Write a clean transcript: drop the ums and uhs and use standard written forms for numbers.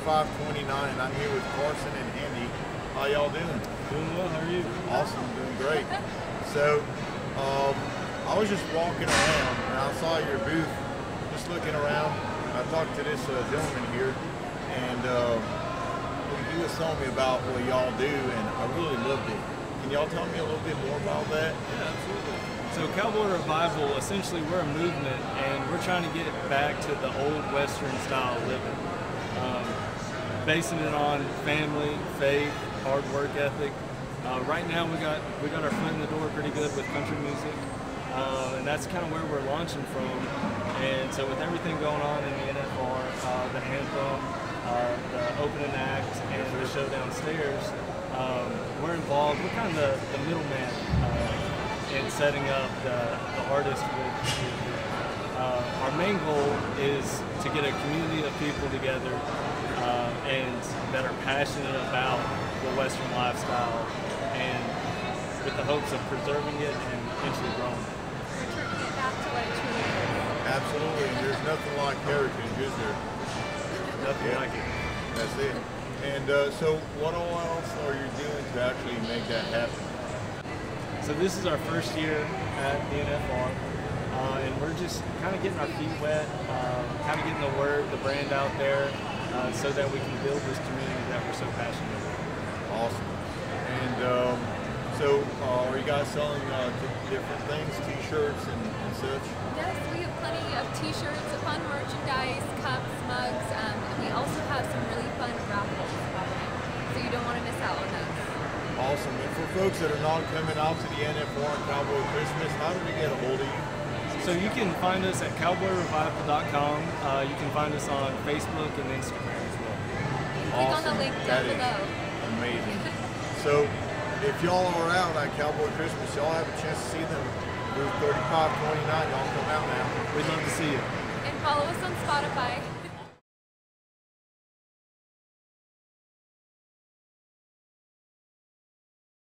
3529, and I'm here with Carson and Andy. How y'all doing? Doing well, how are you? Awesome, doing great. So, I was just walking around and I saw your booth, just looking around. I talked to this gentleman here, and he was telling me about what y'all do, and I really loved it. Can y'all tell me a little bit more about that? Yeah, absolutely. So Cowboy Revival, essentially we're a movement, and we're trying to get back to the old Western style of living. Basing it on family, faith, hard work ethic. Right now we got our foot in the door pretty good with country music, and that's kind of where we're launching from. And so with everything going on in the NFR, the anthem, the opening act, and the show downstairs, we're involved. We're kind of the middleman in setting up the artist with our main goal is to get a community of people together and that are passionate about the Western lifestyle, and with the hopes of preserving it and eventually growing it. Returning it back to what it truly is. Absolutely, and there's nothing like heritage, is there? Nothing like it. That's it. And so what else are you doing to actually make that happen? So this is our first year at the NFR, and we're just kind of getting our feet wet, kind of getting the word, the brand out there, so that we can build this community that we're so passionate about. Awesome. And so are you guys selling different things, t-shirts and such? Yes, we have plenty of t-shirts, fun merchandise, cups, mugs, and we also have some really fun raffles happening, so you don't want to miss out on those. Awesome. And for folks that are not coming out to the NFR on Cowboy Christmas, how do they get a hold of you? So you can find us at cowboyrevival.com. You can find us on Facebook and Instagram as well. Click on the link down below. Amazing. So if y'all are out at Cowboy Christmas, y'all have a chance to see them. Booth 3529, y'all come out now. We'd love to see you. And follow us on Spotify.